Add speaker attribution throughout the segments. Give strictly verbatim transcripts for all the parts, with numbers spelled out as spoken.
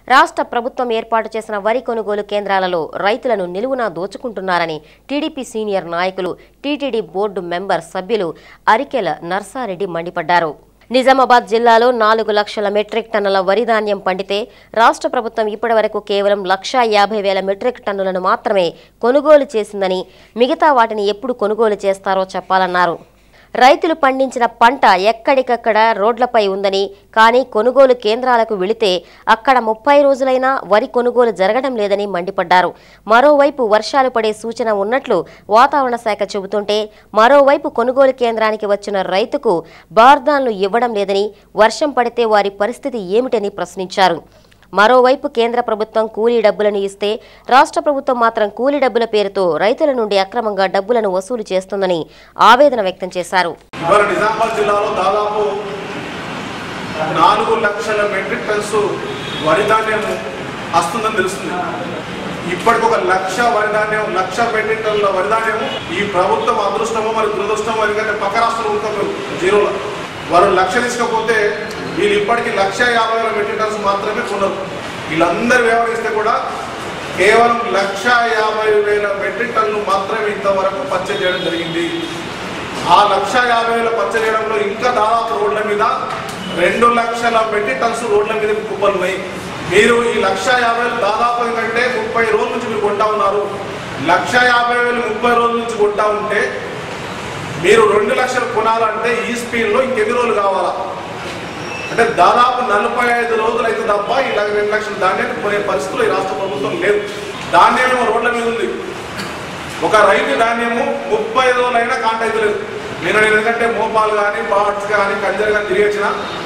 Speaker 1: రాష్ట్ర ప్రభుత్వం ఏర్పాటు చేసిన వరి కొనుగోలు కేంద్రాలలో రైతులను నిలువునా దోచుకుంటున్నారని టీడీపీ సీనియర్ నాయకులు టీటీడీ బోర్డు మెంబర్ సభ్యులు అరికెల నర్సా రెడ్డి మండిపడ్డారు. నిజామాబాద్ జిల్లాలో నాలుగు లక్షల మెట్రిక్ టన్నుల వరి ధాన్యం పండితే రాష్ట్ర ప్రభుత్వం ఇప్పటివరకు కేవలం లక్షా యాభై వేల మెట్రిక్ టన్నులను మాత్రమే కొనుగోలు చేసిందని, మిగతా వాటిని ఎప్పుడు కొనుగోలు చేస్తారో చెప్పాలన్నారు. రైతులు పండించిన పంట ఎక్కడికక్కడ రోడ్లపై ఉందని, కానీ కొనుగోలు కేంద్రాలకు వెళితే అక్కడ ముప్పై రోజులైనా వరి కొనుగోలు జరగడం లేదని మండిపడ్డారు. మరోవైపు వర్షాలు పడే సూచన ఉన్నట్లు వాతావరణ శాఖ చెబుతుంటే, మరోవైపు కొనుగోలు కేంద్రానికి వచ్చిన రైతుకు బార్దాన్లు ఇవ్వడం లేదని, వర్షం పడితే వారి పరిస్థితి ఏమిటని ప్రశ్నించారు. మరోవైపు కేంద్ర ప్రభుత్వం కూలీ డబ్బులను ఇస్తే రాష్ట్ర ప్రభుత్వం మాత్రం కూలీ డబ్బుల పేరుతో రైతుల నుండి అక్రమంగా డబ్బులను వసూలు చేస్తుందని ఆవేదన వ్యక్తం చేశారు.
Speaker 2: నిజామాబాద్ జిల్లాలో దాదాపు నాలుగు లక్షల మెట్రిక్ టన్స్ వరి ధాన్యం వస్తుందని తెలుస్తుంది. ఇప్పటికి ఒక లక్ష వరి ధాన్యం లక్ష మెట్రిక్ టన్నుల వరి ధాన్యం ఈ ప్రభుత్వం అదృష్టమో మరి దురదృష్టమో, ఎందుకంటే పక్క రాష్ట్రంలో ఉంటారు జీరోలో, వారు లక్ష తీసుకపోతే వీళ్ళు ఇప్పటికీ లక్ష యాభై వేల మెట్రిక్ టన్స్ మాత్రమే కొన్నారు. వీళ్ళందరూ వ్యవహరిస్తే కూడా కేవలం లక్ష యాభై వేల మెట్రిక్ టన్నులు మాత్రమే ఇంతవరకు పర్చేజ్ చేయడం జరిగింది. ఆ లక్ష యాభై వేల పర్చేజ్ చేయడంలో ఇంకా దాదాపు రోడ్ల మీద రెండు లక్షల మెట్రిక్ టన్స్ రోడ్ల మీద కుప్పలు ఉన్నాయి. మీరు ఈ లక్ష యాభై వేలు దాదాపు ఎందుకంటే ముప్పై రోజుల నుంచి మీరు కొంటా ఉన్నారు. లక్ష యాభై వేలు ముప్పై రోజుల నుంచి కొంటా ఉంటే మీరు రెండు లక్షలు కొనాలంటే ఈ స్పీడ్లో ఇంకెన్ని రోజులు కావాలా? అంటే దాదాపు నలభై ఐదు రోజులు అయితే తప్ప ఈ రెండు లక్షల ధాన్యాన్ని కొనే పరిస్థితులు ఈ రాష్ట్ర ప్రభుత్వం లేదు. ధాన్యమేమో రోడ్ల మీద ఉంది. ఒక రైతు ధాన్యము ముప్పై రోజులైనా కాంట అయితే లేదు. నేను ఎందుకంటే మోపాలు కానీ బాట్స్ కానీ కంజర్ కానీ తిరిగొచ్చిన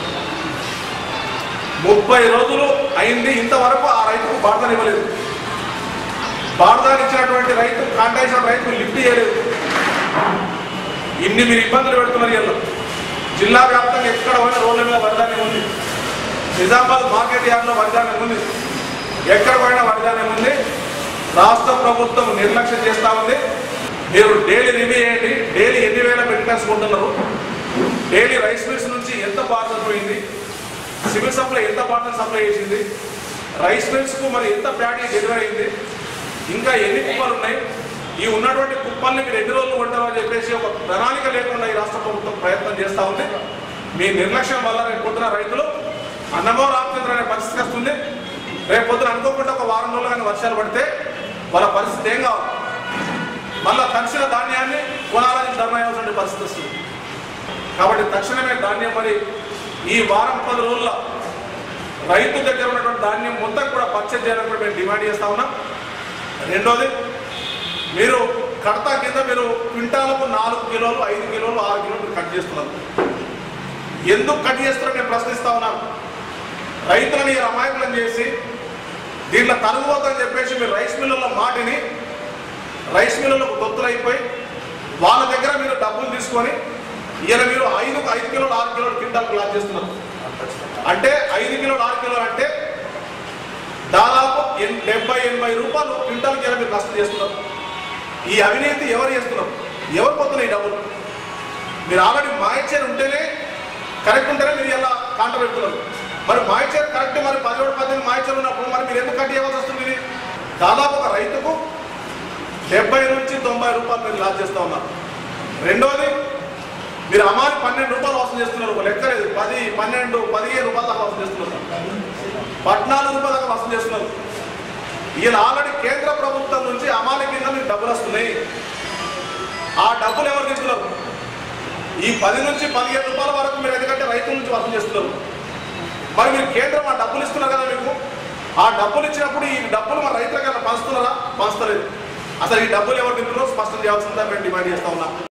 Speaker 2: ముప్పై రోజులు అయింది, ఇంతవరకు ఆ రైతుకు బార్దాన్ని ఇవ్వలేదు. బార్దాన్ని ఇచ్చినటువంటి రైతు కాంట ఇచ్చిన రైతు లిఫ్ట్ చేయలేదు. ఇన్ని మీరు ఇబ్బందులు పెడుతున్నారు. వీళ్ళు జిల్లా వ్యాప్తంగా ఎక్కడ పోయినా రోడ్ల మీద వరిధాన్యం ఉంది. నిజామాబాద్ మార్కెట్ యార్డ్లో వరిధాన్యం ఉంది. ఎక్కడ పోయినా వరిధాన్యం ఉంది. రాష్ట్ర ప్రభుత్వం నిర్లక్ష్యం చేస్తూ ఉంది. మీరు డైలీ రివ్యూ చేయండి. డైలీ ఎన్ని వేల మెట్రిక్ టన్స్ కొంటున్నారు, డైలీ రైస్ మిల్స్ నుంచి ఎంత పార్సల్ పోయింది, సివిల్ సప్లై ఎంత పార్సల్ సప్లై చేసింది, రైస్ మిల్స్కు మరి ఎంత ప్యాడీ డెలివరీ అయింది, ఇంకా ఎన్ని కుప్పలు ఉన్నాయి, ఈ ఉన్నటువంటి కుప్పల్ని మీరు ఎన్ని రోజులు కొంటారో అని చెప్పేసి ఒక ప్రణాళిక లేకుండా ఈ రాష్ట్ర ప్రభుత్వం ప్రయత్నం చేస్తూ ఉంది. మీ నిర్లక్ష్యం వల్ల రేపు పొద్దున రైతులు అన్నమో రామచంద్ర అనే పరిస్థితి వస్తుంది. రేపు పొద్దున అనుకోకుండా ఒక వారం రోజులు కానీ వర్షాలు పడితే వాళ్ళ పరిస్థితి ఏం కావాలి? మళ్ళా తక్షణ ధాన్యాన్ని కొనాలని ధర్నా చేయాల్సిన పరిస్థితి వస్తుంది. కాబట్టి తక్షణమే ధాన్యం మరి ఈ వారం పది రోజుల రైతు దగ్గర ఉన్నటువంటి ధాన్యం మొత్తం కూడా పర్చేజ్ చేయాలని కూడా మేము డిమాండ్ చేస్తూ ఉన్నాం. రెండోది, మీరు కడతా కింద మీరు క్వింటాలకు నాలుగు కిలోలు ఐదు కిలోలు ఆరు కిలోలు మీరు కట్ చేస్తున్నారు. ఎందుకు కట్ చేస్తున్నారో నేను ప్రశ్నిస్తా ఉన్నాను. రైతులని అమాయకులను చేసి దీంట్లో తరుగుపోతుందని చెప్పేసి మీరు రైస్ మిల్లుల మాటిని రైస్ మిల్లులకు తొత్తులు అయిపోయి వాళ్ళ దగ్గర మీరు డబ్బులు తీసుకొని ఇలా మీరు ఐదు ఐదు కిలోలు ఆరు కిలోలు క్వింటాలకు లాస్ చేస్తున్నారు. అంటే ఐదు కిలోలు ఆరు కిలోలు అంటే దాదాపు డెబ్బై ఎనభై రూపాయలు క్వింటాల్కి ఇలా మీరు నష్టం చేస్తున్నారు. ఈ అవినీతి ఎవరు చేస్తున్నారు? ఎవరు పోతున్నాయి ఈ డబ్బులు? మీరు ఆల్రెడీ మాయిచర్ ఉంటేనే కరెక్ట్ ఉంటేనే మీరు ఇలా కాంట పెడుతున్నారు. మరి మాయిచర్ కరెక్ట్, మరి పదిహేడు పద్దెనిమిది మాయిచర్ ఉన్నప్పుడు మరి మీరు ఎందుకు కట్ చేయవలసి వస్తుంది? దాదాపు ఒక రైతుకు డెబ్బై నుంచి తొంభై రూపాయలు మీరు లాస్ చేస్తూ ఉన్నారు. రెండోది, మీరు అమాలి పన్నెండు రూపాయలు వసూలు చేస్తున్నారు. ఒక లెక్క లేదు, పది పన్నెండు పదిహేను రూపాయల దాకా వసూలు చేస్తున్నారు. పద్నాలుగు రూపాయల దాకా వసూలు చేస్తున్నారు. వీళ్ళు ఆల్రెడీ కేంద్ర ప్రభుత్వం నుంచి అమాలి కింద మీకు డబ్బులు వస్తున్నాయి. ఆ డబ్బులు ఎవరు తీసుకున్నారు? ఈ పది నుంచి పదిహేను రూపాయల వరకు మీరు ఎందుకంటే రైతుల నుంచి వసూలు చేస్తున్నారు. మరి మీరు కేంద్రం ఆ డబ్బులు ఇస్తున్నారు కదా మీకు. ఆ డబ్బులు ఇచ్చినప్పుడు ఈ డబ్బులు మన రైతులకు పంచుతున్నారా? పంచలేదు. అసలు ఈ డబ్బులు ఎవరు తింటున్నారో స్పష్టం చేయాల్సిందా మేము డిమాండ్ చేస్తా ఉన్నాం.